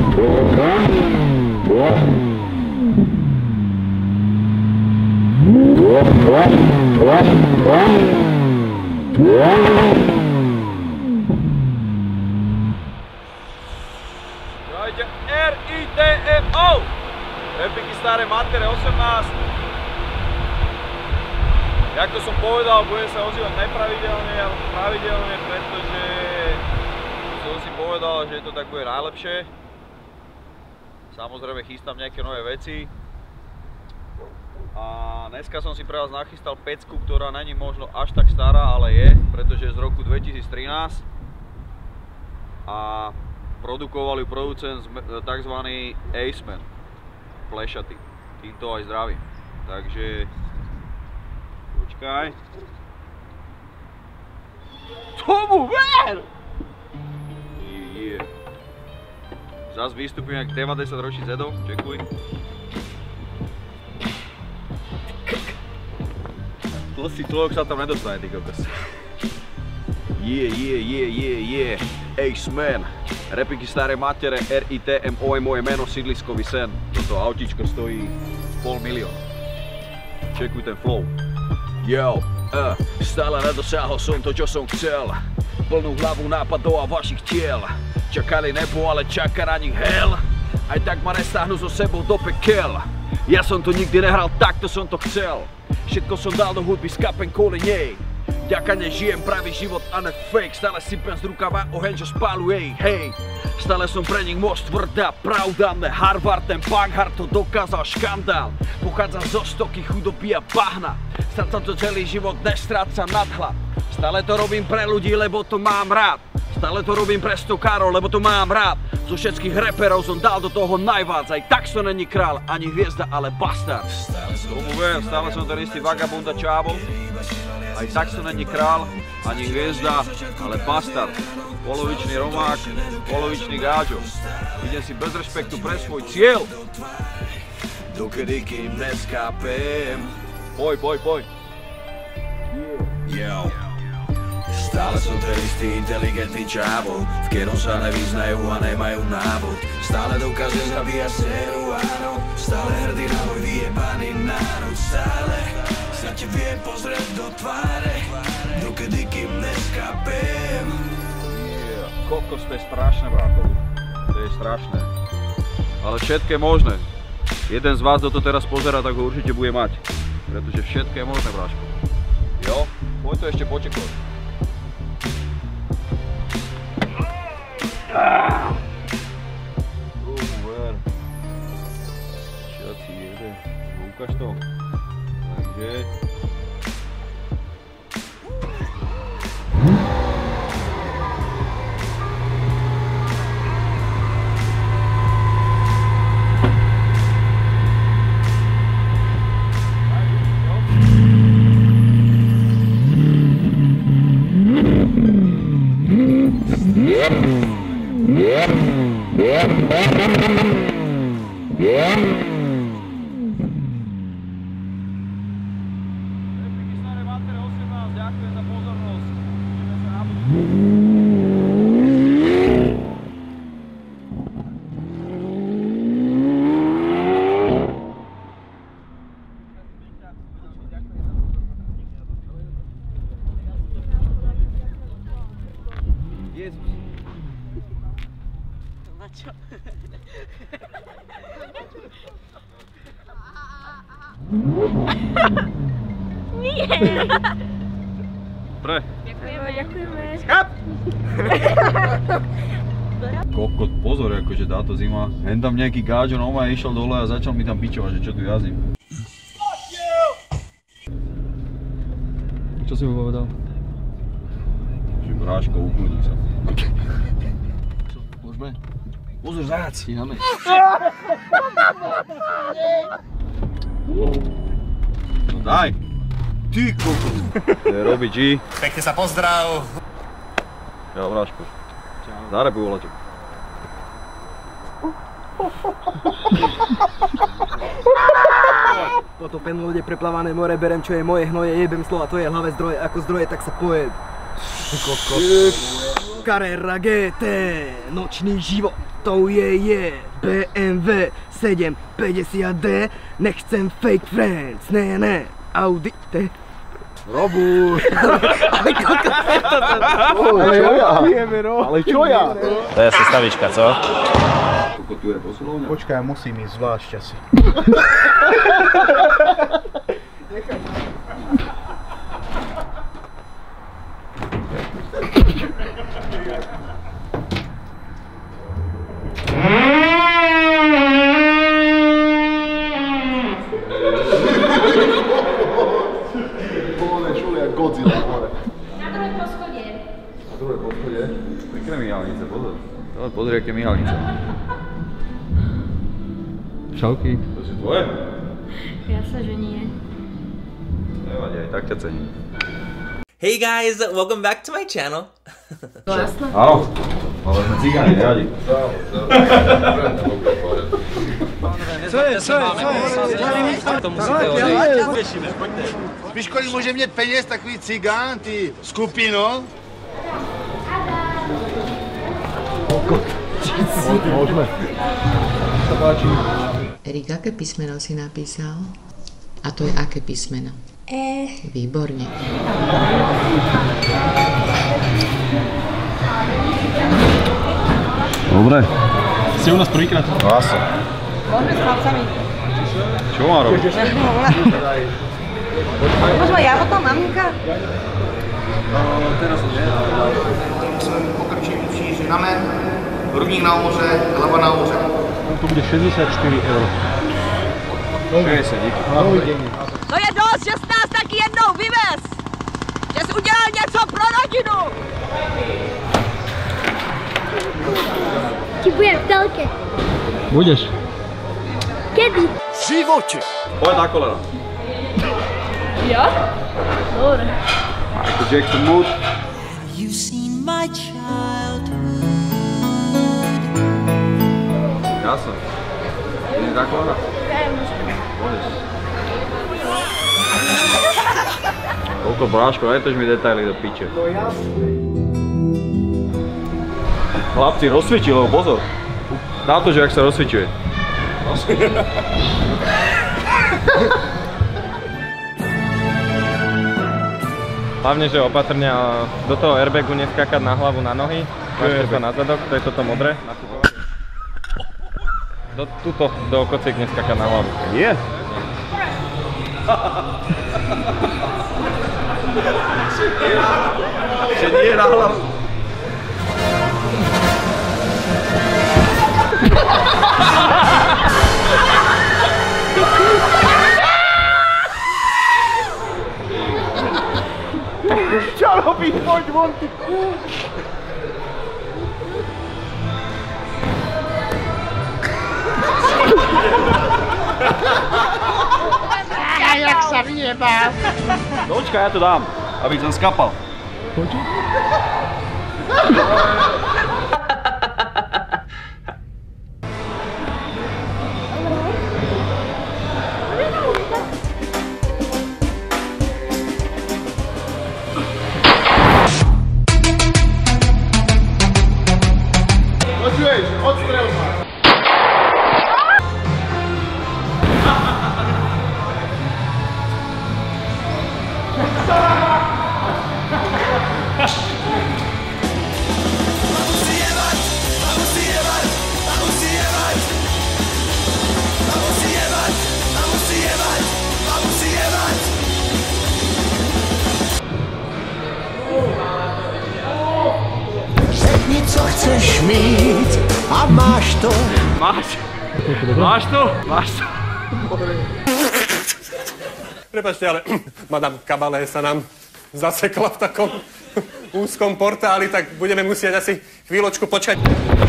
Dajte RITMO! Repliky staré matere 18. Ako som povedal, budem sa ozývať nepravidelne, ale pravidelne, pretože som si povedal, že to tak bude najlepšie. Samozrejme chystám nejaké nové veci. A dneska som si pre vás nachystal pecku, ktorá není možno až tak stará, ale je, pretože je z roku 2013. A produkoval ju producent tzv. Aceman, plešatý. Týmto aj zdravím. Takže počkaj. Tomu ver! Zas vystúpim jak 90-ročný Zedo, čekuj. Tlstý človek sa tam nedostane, ty kokos. Aceman. Repliky staré matere, RITMO je moje meno, sídliskový sen. Toto autíčko stojí 500 000. Čekuj ten flow. Yo, stále nedosáhol som to, čo som chcel. Plnú hlavu nápadov a vašich tiel. Čakali nebo, ale čaká na nich hell. Aj tak ma nestáhnu so sebou do pekel. Ja som to nikdy nehral, takto som to chcel. Všetko som dal do hudby, skapem kvôli nej. Ďaka nežijem pravý život a ne fake. Stále sypem z rukava oheň, čo spáluje, hej. Stále som pre nich most, tvrdá pravda. Ne Harvard, ten Banghart to dokázal, škandál. Pochádzam zo stoky, chudoby a bahna. Strácam to celý život, nestrácam nadhľad. Stále to robím pre ľudí, lebo to mám rád. Stále to robím pre stokárov, lebo to mám rád. Zo všetkých reperov som dal do toho najvác. Aj tak som není král, ani hviezda, ale bastard. Stále som ten istý vagabund a čávo. Aj tak som není král, ani hviezda, ale bastard. Polovičný romák, polovičný gáčo. Idem si bez rešpektu pre svoj cieľ. Dokedy kým neskápem. Poj. Yo. Stále som ten istý inteligentný čávo, v ktorom sa nevyznajú a nemajú návod. Stále dokážem zabíjať séru, áno. Stále hrdý na môj vyjebaný národ. Stále sa ti viem pozrieť do tváre, dokedy kým neskápem. Kokos, to je strašné, bráto. To je strašné. Ale všetko je možné. Jeden z vás, kto to teraz pozerá, tak ho určite bude mať. Pretože všetko je možné, bráško. Jo? Poď to ešte počekať. Ver. Čo ti jede? Ukáž to. Takže... Ďakujem za pozornosť. Vidíme sa na budúce. Jezus. Na čo? Nie! Pre. Ďakujeme. Schap! Kokot, pozor, akože táto zima. Hen tam nejaký gáčo noma išiel dole a začal mi tam pičovať, že čo tu jazdím. Čo si mu povedal? Že bráško, ukludni sa. Môžeme? Pozor, zajac! Stíhame. No daj! Ty kokot! To je Robi G. Pekne sa pozdrav. Čau, bráško. Zarepuj volaček. Potopen lode, preplávané more, berem čo je moje hnoje, jebem slova tvoje hlave zdroje, ako zdroje, tak sa pojed. Carrera GT, nočný život. To je BMW 750D, nechcem fake friends, ne, Audi, Robu. Ale čo ja? To je sestavička, co? Počkaj, musím ísť zvlášť asi. Godzilla hore. Na druhé poschodie. Na druhé poschodie? Pekné myhalnice, pozor. Pozri, aké myhalnice. Čauky. To sú tvoje? Jasne, že nie. Nevadí, aj tak ťa cením. Hey guys, welcome back to my channel. Jasné. Áno, ale sme cigáni, nevadí. Víš, kolik může mít peněz takový cigán, ty skupino? Môžeme. Erik, aké písmeno si napísal? A to je aké písmeno? Výborne. Dobre. Si u nás prvýkrát? Vlastne. Môžeme s chlapcami. Čo mám robiť? Môžeme ja potom, maminka? Teraz nie. Pokrčí šíři ramen, hrudník nahoře, hlava nahoře. To bude 64 €. 60, díky. To je dost, že jsi nás taky jednou vyvez! Že jsi udělal něco pro rodinu! Ti budem v telke. Budeš. Kedy? V životě. Poď na kolena. Ja? Dobre. Michael Jackson mood. You've seen my childhood. Jasno. Ideš na kolena? Môžeš. Koľko bráško, netož mi detaily do piče. No jasne. Chlapci, rozsvičí, lebo pozor. Na to, že jak sa rozsvičuje. Hlavne, že opatrne a do toho airbagu neskákať na hlavu, na nohy. Mášte sa na zadok, to je toto modré. Do kociek neskákať na hlavu. Je? Že nie na hlavu. Čo robíš? Poď von, ty! Jak sa vyjebal. Dočkaj, ja to dám, aby som skapal. Počuť? Počuješ, odstrel ma. Řekni, co chceš mít a máš to. Máš to? Máš to? Prepačte, ale madame Kabalé sa nám zasekla v takom úzkom portáli, tak budeme musieť asi chvíľočku počkať.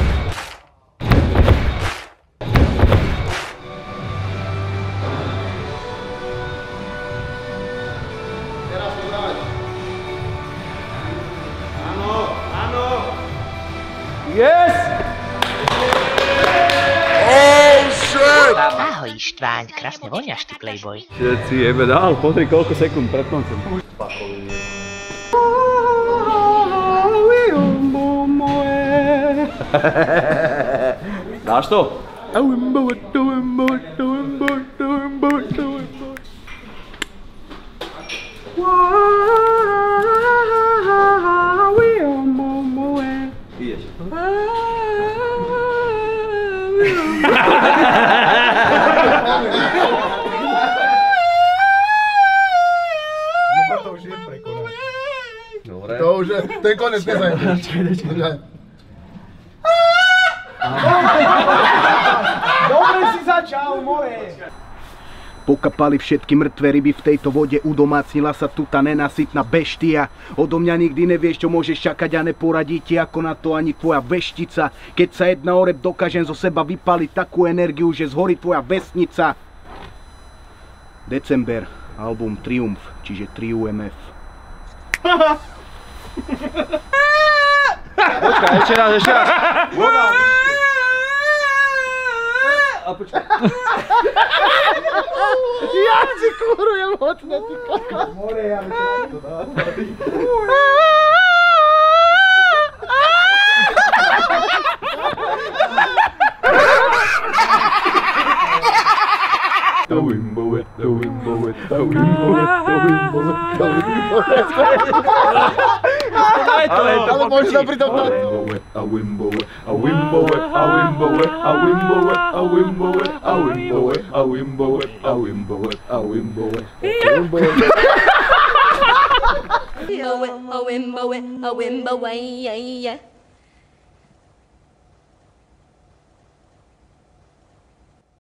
Yes! Ahoj Štváň, krásne voňaš ty playboy. Všetci jebe dál, pozri koľko sekúnd pred koncom. Dáš to? Ideš. To už je prekonať. Dobre. To už je, to je konec nezajde. Dobre si začal, more! Pokapali všetky mŕtve ryby v tejto vode, udomácnila sa tu tá nenasytná beštia. Odo mňa nikdy nevieš, čo môžeš čakať a neporadí ti ako na to ani tvoja veštica. Keď sa jedna oreb dokážem zo seba vypaliť takú energiu, že zhorí tvoja vesnica. December, album Triumf, čiže Triumf. Počkaj, ešte raz. Voda, a počkaj. Ja si kúrujem hotne, ty kaka. More, ja by to dal. Ale môžeš to pritom dať. A wimbo, yeah, yeah.